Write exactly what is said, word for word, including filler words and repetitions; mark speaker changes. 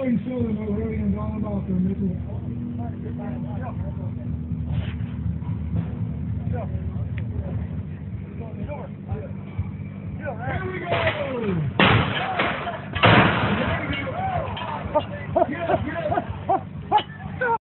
Speaker 1: Going slow, no hurrying and down about there, Mitchell. Here we go!